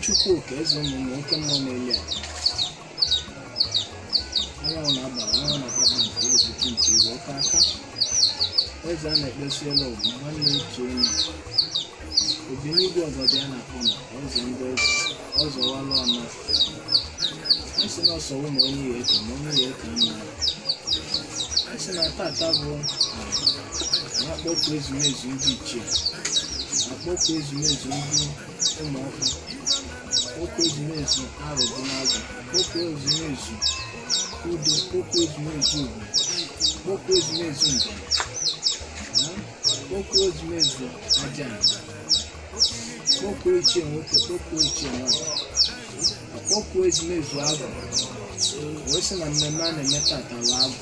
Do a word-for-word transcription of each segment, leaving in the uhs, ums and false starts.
chukwu ka eze ụmụ na oke mmụọ na-eli a anyanwụ na-agbara anyanwụ na-akpata nke ebutu nke iwe ọka aka eze a na-ekpesiela ụwa nwanne otu onye obi n'igwe ọgọdọ ya na-akpọ na ọzọ ndị eze ọzọwala ọnụ esi na ọsọwụ na onye ya eke na onye ya eke nna esi na tata bụ na-akpọpụ ezumezu ndị ichie akpọpụ ezumezu ndị ụmụọkụ okwu ezumezu arụbụ n'agụ okwu ezumezu udo okwu ezumezu ugwu okwu ezumezu njem okwu ezumezu aja okwu ichie nwoke okwu ichie nwanyị okwu ezumezu agụ wee sị na mmemme a na-eme tata bụ agụ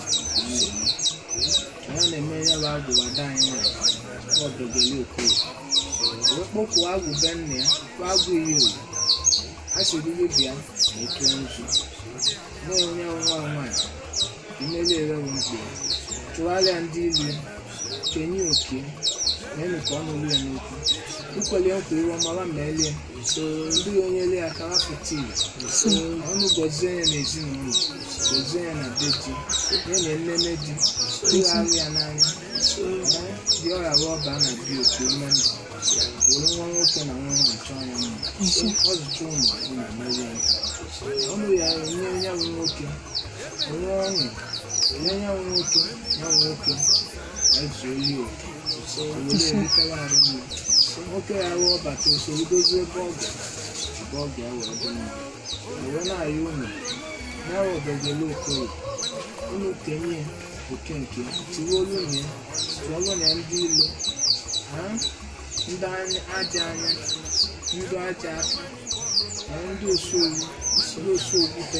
ya na-eme ya bụ agụ wada anyị nwere ọdọgeli okoye wee kpọkwuo agụ be nna ya kwa agụ iyi owu a sịrị bịa na etu nzu na-enye nwa nwaanyị imeli erewu mkpe chụgharịa ndị ilu kenye oke na-eme ka ọ nụrụ ya n'okwu ikwele nkwa iwe ọmara ma elie ndị onye ele ya ka wapụta ile ọnụ gọzie ya na ezinụlọ gọzie ya na be di ya na nnene di ịghara ya n'anya dị ọrịa ọba na bi oku ume ndụ were nwa nwoke na nwa nwa chọọ ya mma ọ zụcha ụmụ na mmeri ya ọnụ ya enye nyanwụ nwoke onye ọṅụ enye nyanwụ nwoke nyanwụ nwoke eji oyi oke owere erikara arụ mma nwoke ya ruo ọbata usoro dozie ebe ọ ga ebe ọ ga wee dị mma ewe na-ayị unu ya wọdogele okoye unu kenye oke nke tiwe olu nye tụọlụ na ndị ilu ndị aja anya ndị aja aka ndị osowu ndị osu okwute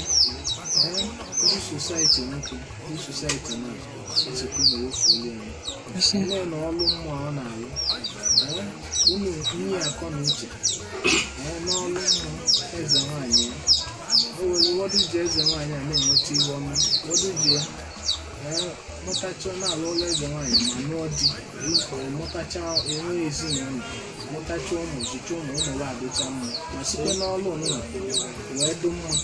ndị sosaiti nwoke ndị sosaiti na ezekwu mere ofu olu ya nne na ọlụ mmụọ ọ na-alụ unu nye akọ na uche n'ọlụ mmụọ eze nwaanyị ya o were ụfọdụ ji eze nwaanyị a na-enweta iwe ọma ụfọdụ ji ya mụtacha na-alụ ụlọ eze nwaanyị ma nụọ di mụtacha enwe ezinụlọ mụtacha ụmụ zụcha ụmụ ụmụ ya adịcha mma ma site n'ọlụ ụnụ wee dị mma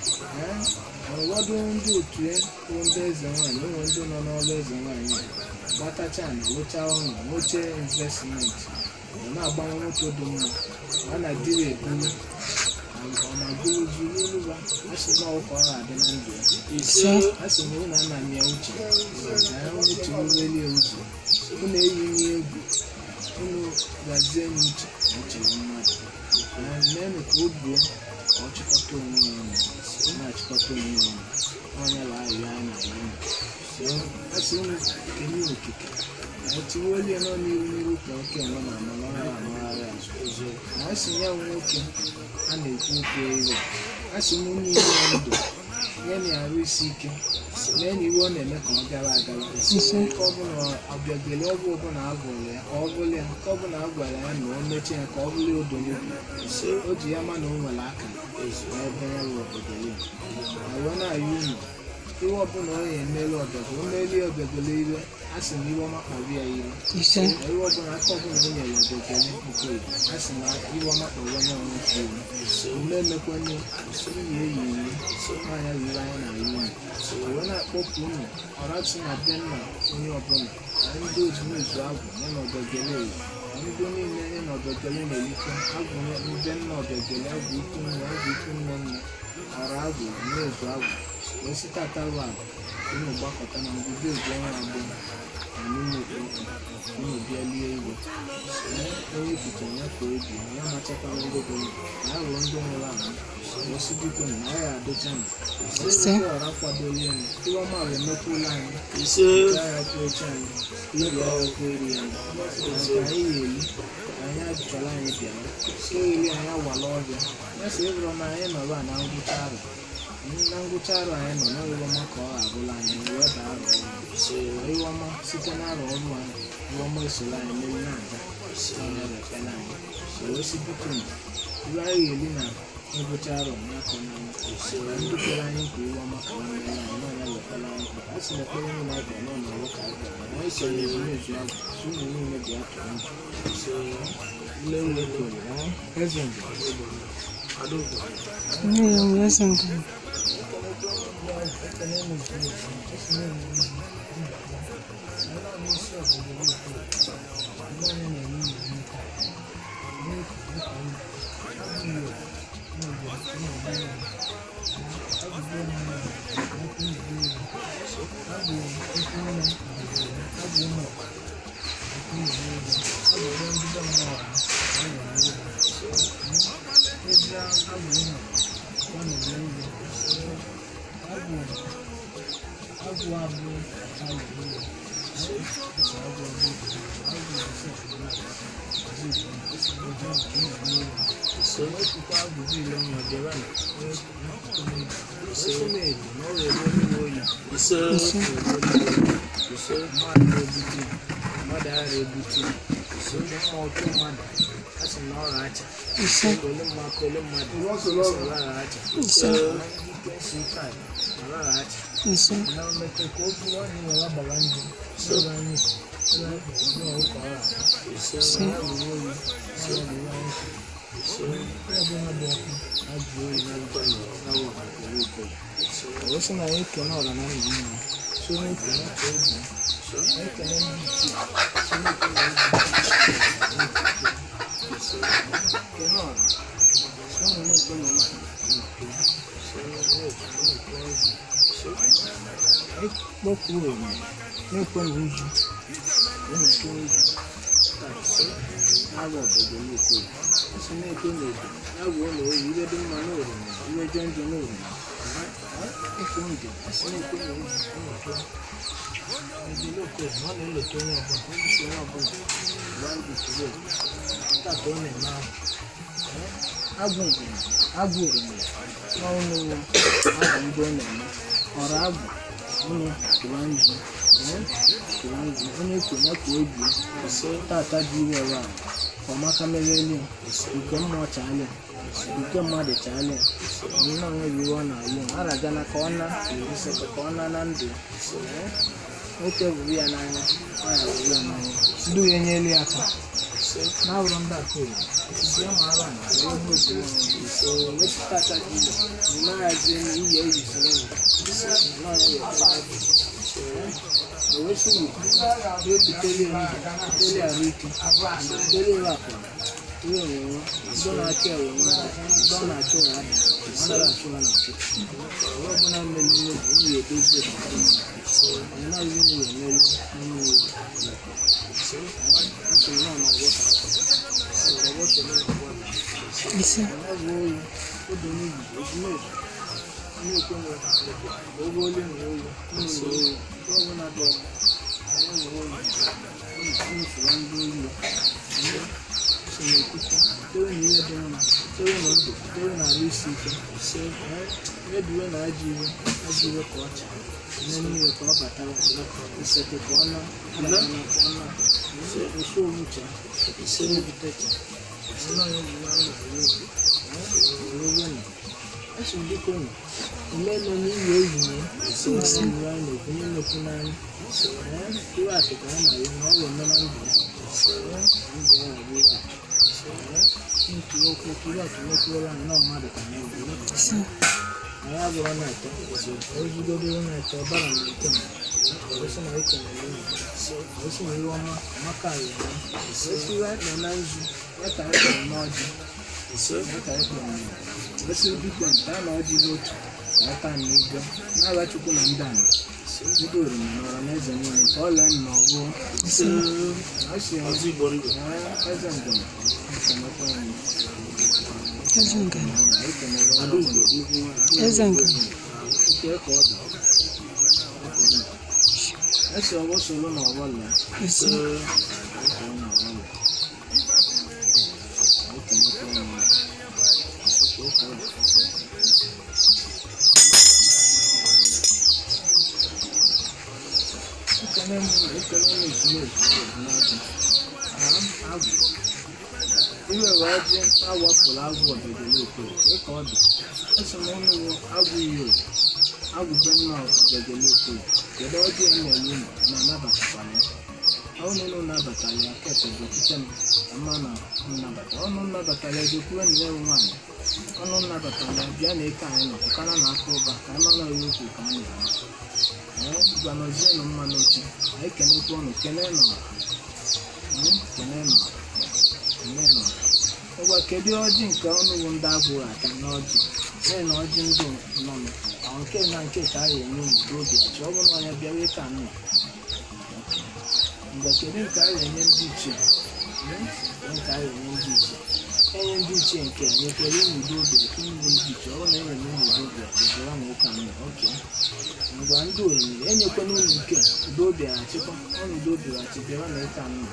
ụfọdụ ndị otu ya bụ ndị eze nwaanyị enwe ndị nọ n'ọlụ eze nwaanyị a gbatacha na lụcha ọnụ nwoche investmenti ọ na-agbanwe moto dị mma a na-adịrị ebulu ọ na-agụrụ zuru oluba a sị na ọkọ ọ na-adị na ndụ ya a sị na ụna nna m ya uche na ya uche ụgbọelu ya uche unu eyi nye egwu unu gazie m uche na uche mmadụ meenụ ka o buo ka ọ chịkọta onwe ya ọnụ na-achịkọta onwe ya ọnụ ọnya la ahịa anyị na-ahụ a sị unu kenye okike etiwe olie nọ n'iru n'iru ka oke nọ na amara amagharị azụ na a sị ya nwoke a na-ekwu okwu ire a sị m onye iwe ndụ nye na arụ isi ike mee na iwe ọ na-eme ka ọ gara agara nke ọbụla abịagele ọgwụ ọbụla agwụrụ ya ka ọ bụrụ ya nke ọbụla a gwara ya na o mechie ya ka ọ bụrụ odo n'obi o ji ya ma na o nwere aka n'ebe ya bụ ọbịagele na wee na-ayị unu iwe ọbụla ọ na-emelu ọbịagele o melie ọbịagele ire a sị na iwe ọma kpọrọ ya ire iwe ọbụla aka ọbụla o nyere ọbịagele okoye a sị na iwe ọma kpọrọ onye ọnwụ kwuru ume emekwanye iyi eyi iwe nwaanya riri anya na iwu wee na-akpọpụ unu ọratụ na be nna onye ọbụla ndị ozumezu agwụ ya na ọbịagele ewu ndị niile nye na ọbịagele na-elite agwụ ndị nna ọbịagele agwụ ikwu nne agwụ ikwu nne nne ọra agwụ na-ezu agwụ wee site atarụ agwụ unu gbakọta na mbido eji ọnwa abụọ na n'ime okpokwu unu bịa lie iwe onye pụtara ya ka obi ya machakwara ndị bụ na ya rụrụ ndị nwụrụ anwụ osi biko na ọ ya adịcha na ndị ọra kwadola ya iwe ọma wee mekwula anyị ya kwechi anyị iri ọkụ eri ya nke anyị ga-eli anyị ajụchara anyị bịara eri anyị awala ọbịa ya si ịbụrụ na anyị nọrọ na ngwụcha arụ na ngwụcha arụ anyị nọ n'ịrụọma ka ọ ga-abụla anyị wee daa arụ ọrụ ịrụọma site n'arụ ọrụ anyị ịrụọma esoro anyị mmeri na-aga onye repela anyị wee si biko na iwe anyị ga-eli na ngwụcha arụ n'akọ n'anya ndị kwere anyị nkwa ịrụọma ka ọ mere anyị na ọnya repela anyị nkwa a sị na ekpere niile anyị bịa n'ụlọ ọrụ ka anyị bịara anyị so na ezumezu agwụ si ụmụ niile bịa tụrụ ndụ nle wee kwere eze mgbe Ndio Yesu. Tata diwe wa ọma kamereli nke mmụọ chale nke mmadụ chale nna onye bi ọ na-alụ araga na ka ọ na ise ka ọ na na ndụ nwoke bụ ya n'anya ọ ya bụ ya n'anya ndị onye nyeli aka na awụrụ ndị akụ ya sie ma ara na ebe otu so wepụta aka dị ile na ya zie na ihe eji sere na onye ya Owesu ni yóò ti tẹ́lẹ̀ oúnjẹ tẹ́lẹ̀ àríkì tẹ́lẹ̀ ìwàpọ̀ tẹ́lẹ̀ òwòrán dọ́nà àti ẹ̀wòrán dọ́nà àti ọ̀rá dọ́nà àti ọ̀rá nàkí ọ̀rọ̀ ọ̀bùnà mẹ́lú ní ìlú èdèzè ọ̀rọ̀ náà yóò ní ìwé mẹ́lú nínú ìwé nítorí náà máa wọ́ ọ̀rọ̀ wọ́ ṣẹlẹ̀ ọ̀rọ̀ ọ̀rọ̀ oyi ó dùn ní ìlú ojú méjì ní ìpínlẹ̀ owó lé ní oyi ní ìlú oyi ọwọ́ náà dọ̀ ọwọ́ oyi ní ìfúwá ń dó oyi ìṣẹ̀lẹ̀ ìkúkú torí ní ilé dùn náà torí ní ọdún torí ní àlọ́ isi ike ṣe ẹ̀ẹ́dùwé náà ájú iwe ájú iwe ka ọcha nínú iwe ka ọ batara ìṣẹ̀tẹ̀ ka ọ ná ìlànà ka ọ ná èso òmùchà ìṣe n'ebitecha ìṣe náà yóò wúwa ń wà lórí owó nà ẹ̀sùn dịka ụnụ mmemme n'ihi oyi na isi ọrụ iwu anyị na-ekwu n'imekwu n'anya iwe atụka ya na ya na ọrụ eme na ndụ ya ndụ ya bụ iwe atụ okwu okwu iwe atụ mekwuola anyị na mmadụ ka na ewu na ya bụrụ na atọ ozugoro na atọ ọbara na ike na osi na ike na ya osi na iwe ọma amaka ya osi iwe akpa na nzu ya ka anyị kpọrọ n'ọjị ya ka anyị kpọrọ n'ọjị Esi biko nta na ọjị otu na aka na igwe na-agha Chukwu na ndị anyị ndị oroma nọrọ n'eze niile ka ọ lee nna ọgwụ asị ọzọ igbo eze ngana Eze ngana Eze ngana ike ka ọ dị esi ọgbọ soro na ọgbọ lee isi iwe wee dị awapụrụ agwụ ọbịageli okoro dịka ọ dị esi m ọnụ bụ agwụ ihe agwụ benna ọbịageli okoro kedu ọjọọ na-eme na anabatakwara ya ọnụ nụ nabatara ya kete bụtite m ama na nnabata ọnụ nabatara ya jekwuwe nne m nwaanyị ọnụ nabatara ya bịa na eke anyị nọ kụkana na aka ụba ka anyị mana ya okwu ka anyị na gwanọzienụ mma n'oche anyị kenekwa ọnụ kene nọra kene nọra kene nọra ngwa kedu ọjị nke ọnụ bụ ndị agwụrụ aka n'ọjị n'ihi na ọjị ndụ nọ nke na nke ka a ga-enye n'udo obi achị ọ bụrụ na ya bịawa ịka nọ mgbe kedu nke a ga-enye ndị ichie nke a ga-enye ndị ichie enye ndị ichie nke nyekwere n'udo obi eke ndị ndị ichie ọ bụrụ na enwere n'udo obi achịbụra na ịka nọ oke ngwa ndị onyinye enyekwana unu nke udo obi achịkwa ọnụ udo obi achịbịara na ịka nọ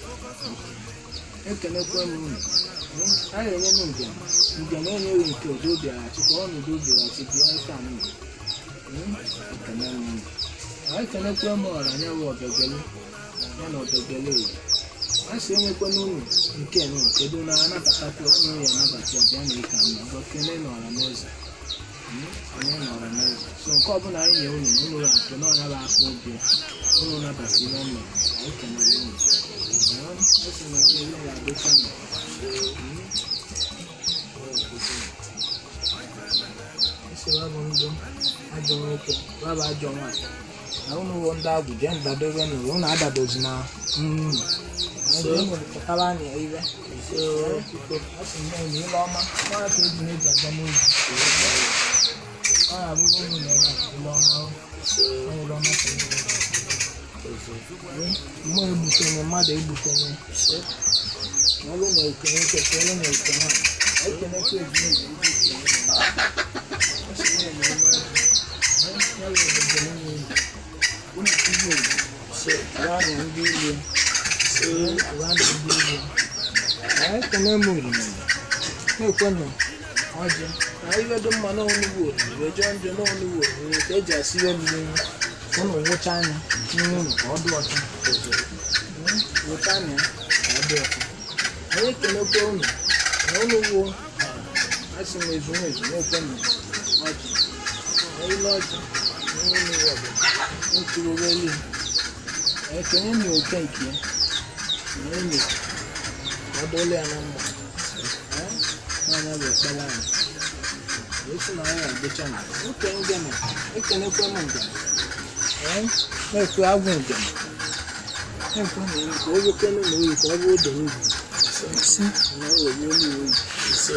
ekenekwa m unu a ga-enye m njem njem enyeghị nke udo obi achịkwa ọnụ udo obi achịbịa ịka nọ ekene m unu anyị kenekwa m ọra anya bụ ọbịageli ya na ọbịageli ewu a sị enyekwana unu nke nụ kedu na anabatakwa ọnụ ya anabata ya bịa na ịka nọ gwa kene na ọra n'eze onye na ọra n'eze so nke ọbụla anyị nye unu unu ya nke na ọnya bụ aka obi unu nabata ihe ọ mere anyị kenere unu esi na ihe ya adịcha nọ esi rabụ ndụ ajọ nwoke rabụ ajọ nwaanyị na unu wo ndị agwụ jee ndadobe n'ụlọ unu adadozi na nnu pụtara anya ibe asị nne unu ile ọma mara ka eji na-eji aga n'obi ọ na-abụrụ unu na enye ile ọma ile ọma ka mmụọ egbutenye mmadụ egbutenye ọrụ na-ekenye nketa ọrụ na-eke nwaanyị ekenekwa ezinụlọ Rani ndị ile rani ndị ile anyị kene m oriri na-ekwenụ ọjị na ibe dị mma n'ọnụgbo oriri jọọ njọ n'ọnụgbo oriri ka eji asị ihe mmiri ụnụ nwụcha anya n'ime ụlọ ka ọ dị ọcha nwụcha anya ka ọ dị ọcha anyị kenekwa ụnụ na ọnụgbo asị m ezu ezu na-ekwenụ ọjị ile ọjị n'ime ụlọ ọbụla n'otu elu ekenye m oke nke ya enyi ọdụlụ ya na mma n'anya bụ ekpere anyị esi na ya adịcha na oke ngene ekenekwa m ngene na-ekwe agwụ ngene na-ekwe na oyi ka o wekene na oyi ka ọ bụ ode ugwu na o were olu oyi ise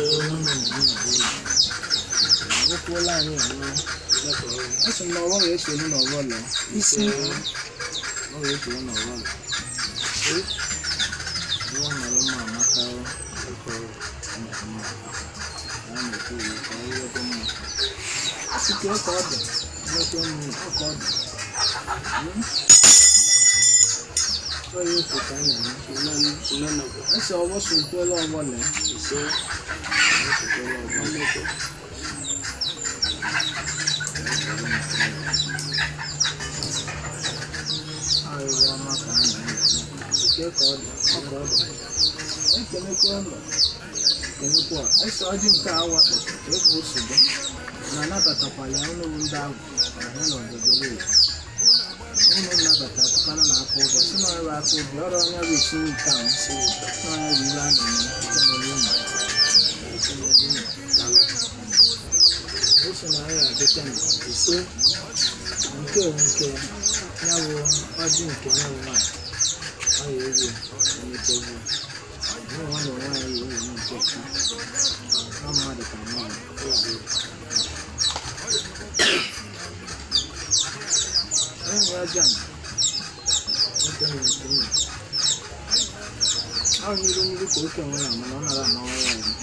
okwuola anyị anọ esi na ọgbọ ga-eso elu na ọgbọ lọ ise ọ ga-eso elu na ọgbọ lọ nwa mara mma amaka ịkọrọ mma ya na-ekwu iwu ka ọ wee dị mma site ka ọ dị nwekwe mmiri ọka ọ dị ọ ya efu ka anyị na esi ọgbọ so kwela ọgbọ na ise esokwela ọgbọ mmekọ arịrị ọma ka a na-eme site ka ọ dị ọka ọ dị ekenekwa ụlọ ekenekwa esi ọjị nke a wakpo ka efu nsogbu na-anabatakwala ya ụlọ ndị ahụ na ya na ọdọdọrọ ụlọ nnabata tụkana na aka ụbọ si na ọrụ aka obi ọrụ ọnya bụ isi nke ahụ si n'ọnya bụ ihe a na-eme ekenere ụmụ esi na ya adịcha na ise nke nke ya bụ ọjị nke ya bụ nwaanyị ọ ya ewu emechegbu nwa na nwaanyị ya ewu nke ọka na mmadụ ka nwaanyị enwe aja na nwoke na nke nna ahụ n'iru n'iru ka oke nwere mana ọ nara amawa ya ọrụ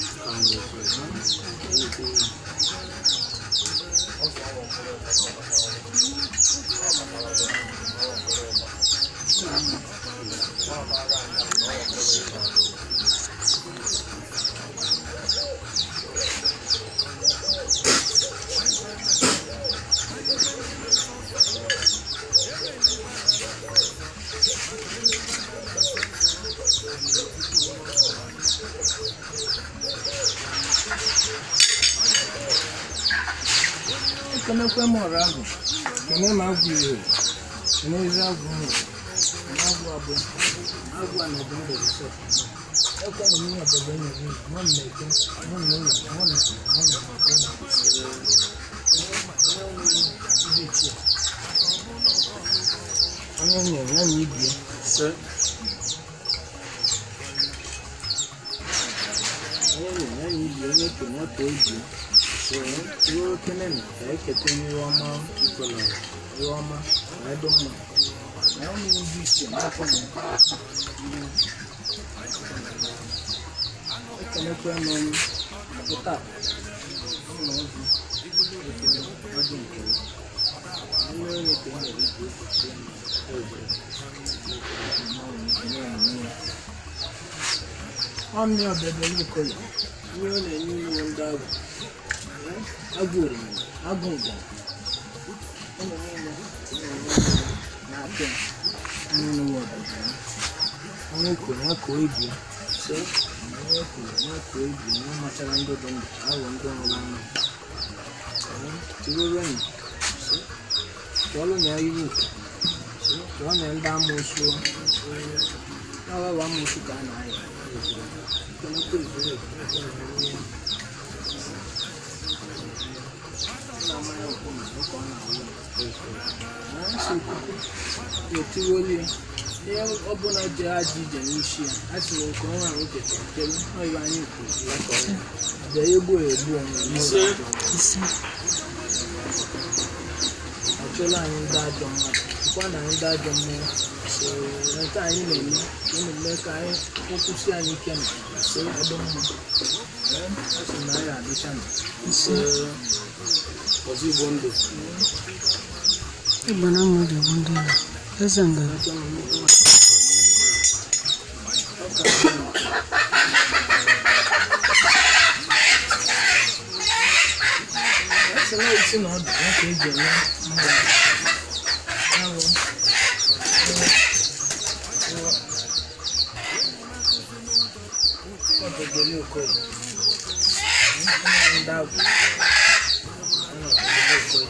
ekenekwe m ọrụ agụ kene m agwụ ihe kene ezi agwụ nwere agwụ abụọ agwụ a na-ebe ndụ ise ekwe na ihe obodo nyere nwa m na-eke nwa m n'ụlọ nwa m na nwa m na-eke ndị ichie onye nyere ya na ibie se onye nyere ya na ibie onye kenye ka obi ruo okene na ka ekete n'ihe ọma ikọlọ ihe ọma na edo mma na ụmụ ndị ichie n'afọ na ekenekwa m pụta ụlọ ozi ekele ọdụ nke onye onye ka nyere ike ọnụ ọbịbịa n'ikoya ihe ọ na-enye ụmụ ndị agwụ agwụ oriri agwụ ngwa ụmụ niile na-apịa n'ụlọ ọbịbịa onye kwuru ya ka o ebi so onye kwuru ya ka o ebi onye machara ndị dị ndụ aghọ ndị nwụrụ anụ tiroro enyi tụọlụ na iwu ụka tụọ na ndị amụsụ n'ọghọghọ amụsụ ka a na-aya etiwoli ihe ọbụla ji ajọ ije n'isi ya a sịrị nke ọnwa ahụ ketere ọyịba anyị kwuru bịa egbu egbu onwe ọchụla anyị ndị ajọ mmadụ kwa na ndị ajọ mmụọ nke anyị na-eme na-eme ka anyị kwụsị anyị ike na ọdụ mma asị na anyị adịcha na ọzọ igbo ndụ Igbo na mmadụ bụ ndị Igbo eze ngara asịla isi na ọdụ ya ka eji eme mgbe ahụ ọdụgele okoye ndị agwụ ọdụgele okoye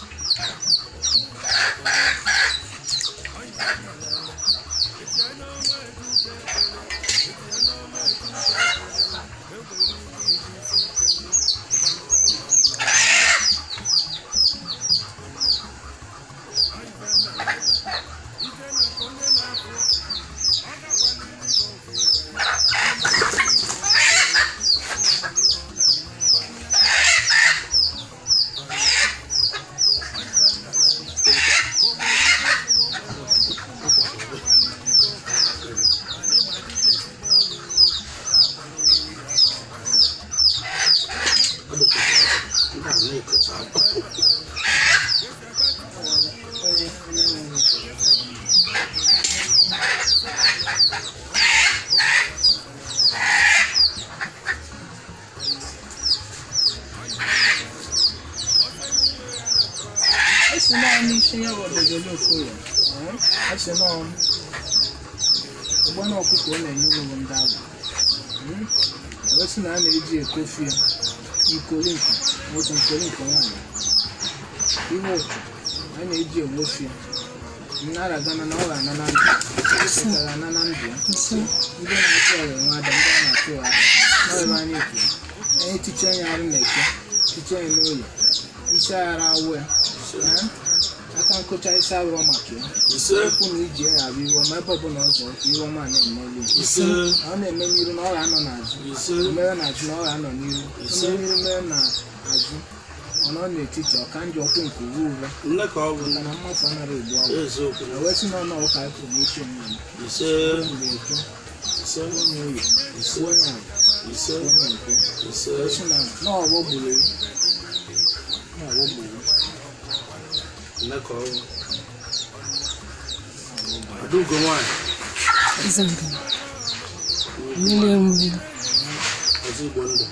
Esse nome tinha o dedo okoye. Esse nome o bwana okuko na nyugo ndago. Hmm? Ese na na-eji ekofia. Ikolinko, moto nkolinko nwanyị. Iwo a na-eji ewofia. Nnara gana na ọra na na ndụ. Sekara na na ndụ. Ndị na-achị ọrụ nwada ndị na-achị ọrụ. N'ọrụ anyị ikwu. Anyị tiche ya arụ na-eke. Tiche ya n'oyi. Isi ara awụ ya. Aka nkụcha isi arụ maka ya. Ekwu na iji ya abụ iwe ma ebe ọbụla ọzọ iwe ọma na-eme ọ na-eme n'iru na ọra anọ n'azụ. Mere n'azụ na ọra anọ n'iru. Ime n'iru mere n'azụ. Ọ nọ n'etiti ọka njọ ọkwụ nke uwe uwe. Maka na mmafu anaghị egbu ọgwụ. Ewesi na ọnụ ọka ịpụ n'isi onwe m. Mgbe eke. Onye oyi. Onye agwa. Onye nke. Ewesi na n'ọgbọ gburu ewu. N'ọgbọ gburu ewu. Adugo nwanyị eze ngara mmiri enweghị ọzọ igbo ndụ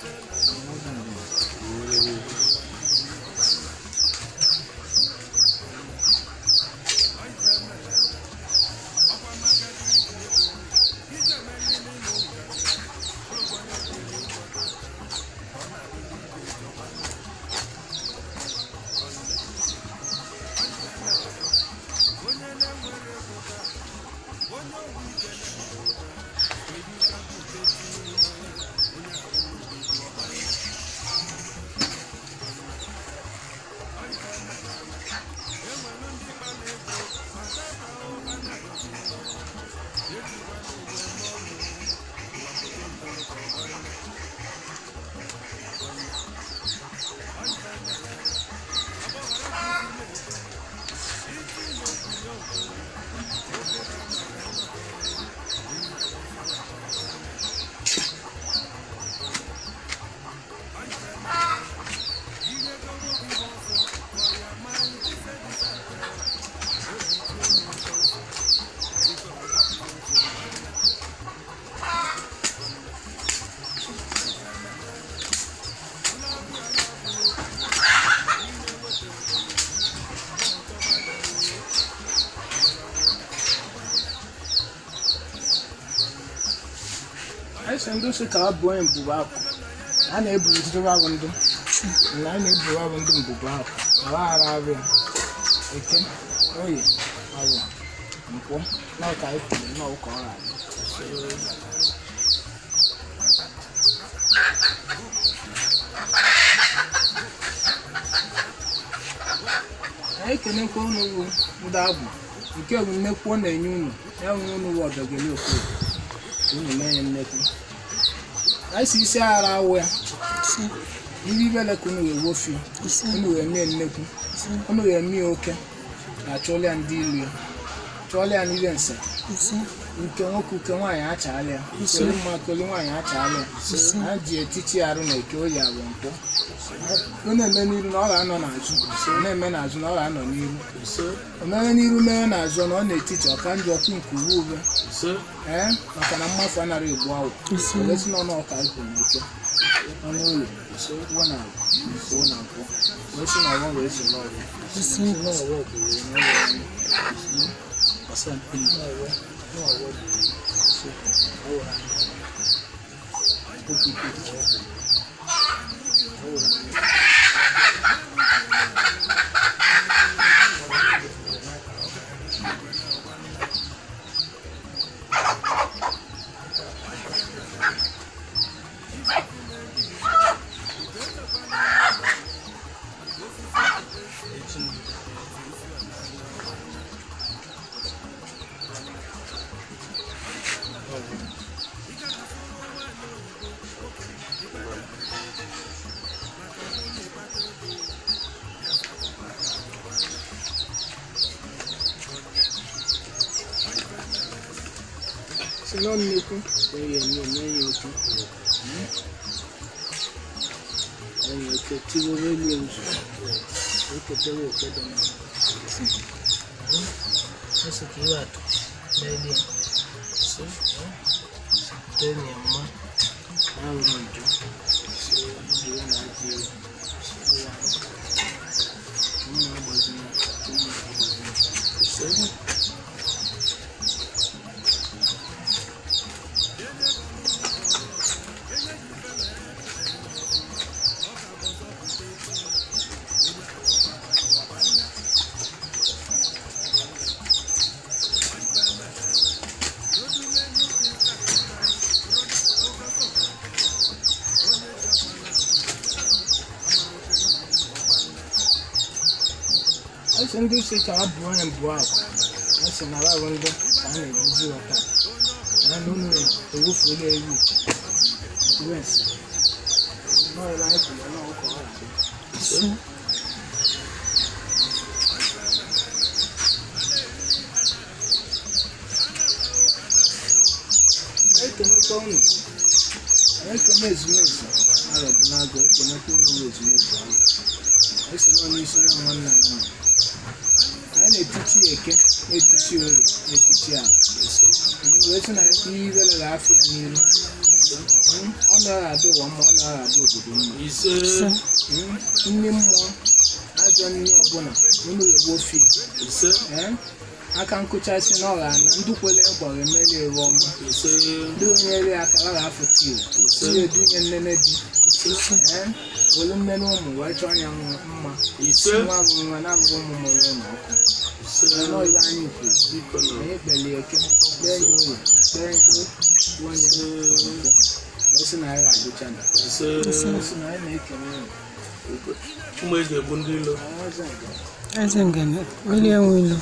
ese ndị si ka abụọ ya mbụba akụ a na-ebu ụtụtụ abụ ndụ na a na-ebu abụ ndụ mbụba akụ ala ara abụ eke oyi abụ nkwụ na ọka ifuru na ụka ọra anyị kenekwa unu bụ ndị abụ nke bụ nnekwu ọ na-enye unu ya nwere unu bụ ọdọgele okoye unu mee ya nnekwu anyị si isi ara awụ ya ndị ibele ka unu wee wofi unu wee mee nnekwu unu wee mee oke na chọlịa ndị ilu ya chọlịa n'ibe nse nke nwoke uke nwaanyị achala ya koli mma koli nwaanyị achala ya ha ji etiti arụ na eke oyi abụ mkpọ ọ na-eme n'iru na ọ ga-anọ n'azụ ọ na-eme n'azụ na ọ ga-anọ n'iru o mere n'iru mere n'azụ na ọ na-etiti ọka njọ ọkụ nke uwe ube ee maka na mmafu anaghị egbu awụ olesi nọ n'ọka ikwu na oke ọnụ ụlọ ụgwọ na agwụ ụgwọ na nkwụ wee si na ọgbọ wee si n'ọgbọ n'ọgbọ bụ se non nnekwu enyi enyi enyi oke enyi oke tiworo elu ezu eketewe oke dị mma ese ka iwe atụ n'elu so tenye mma ahụrụ nju ndị ya na-adị ewu mma agbazina mma agbazina ese ndị si ka abụọ ya mbụ akụ ese na ara ndị ka a na-ebuzi ọka na unu ewufuola ewu iwe nsi n'ọrụ anyị kwuru na ọkọ ọra ekenekwa unu ekene ezumezu arọbụ n'agụ ekenekwa unu ezumezu ahụ ese nọ n'isi ya nwanne anyị anyị na-etichi eke na-etichi oyi na-etichi ahụ wee sị na ihe ibere ga-afịa ya n'iru ọ naghị adị ụwa mma ọ naghị adị obodo mma nne mmụọ ajọ nne ọbụla unu egbo ofi aka nkụchasị na ọha na ndị kwere gbara emeli ewe ọma ndị onyere akara ga-afụta iwu ihe edunye nnene di were mmene ụmụ wee chọọ anya mma nwa bụ nwa na-abụghị ụmụ mụrụ ụlọ ọkụ n'ọyịba anyị kwuru anyị kpere eke kpee ya oyi kpee ya onye wee sị na anyị ga-adịcha na sị na anyị na-ekene ụmụ eji egbu ndị ilo eze ngene onye nwe ilo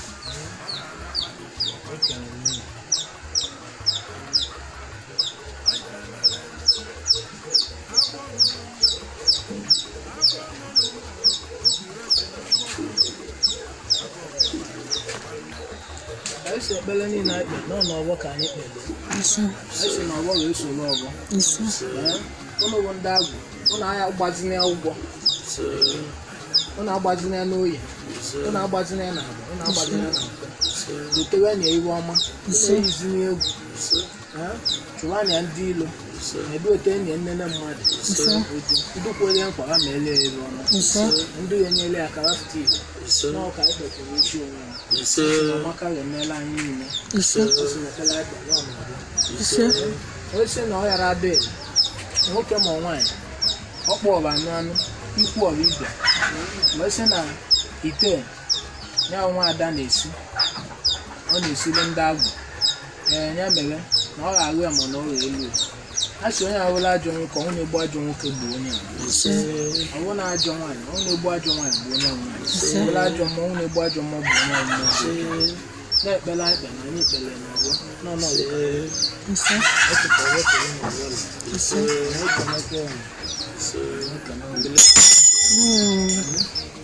esi ekpele niile anyị kpere nọ n'ọgbọ ka anyị kpere esi n'ọgbọ wee soro ọgbọ ụnụ bụ ndị agwụ ụnụ agha gbazine ụgwọ ụnụ agbazine n'oyi ụnụ agbazine na agba ụnụ agbazine na mpe dotewe na iwe ọma na-eyizine egwu chụwa anya ndị ilo ebe ote enyi nnene mmadụ ndị kwere nkwa ha ma ele ere ọma ndị enyere ya kara fụta igbo n'ọka ekpekere echi onwe ya amaka ga-emela anyị niile ose na ọ yara adị nwoke ma nwaanyị ọkpọ ọba anụ anụ ikwu ọba ibe wee sị na ite ya nwa ada na-esi ọ na-esili ndị agwụ ee ya mere na ọ ga-aghụ ya ma na ọ ga-elu a sị onye ahụla ajọ nwoke ọ na-egbu ajọ nwoke bụ onye ọ bụ na ajọ nwaanyị ọ na-egbu ajọ nwaanyị bụ onye nwaanyị ọbụla ajọ mmụọ ọ na-egbu ajọ mmụọ bụ onye mmụọ na-ekpela ekpe na anyị kpere na ọgwụ nọ n'ọgwụ ise echekọrọ ekele na ọgwụ ise na-ekele ekele na Mm.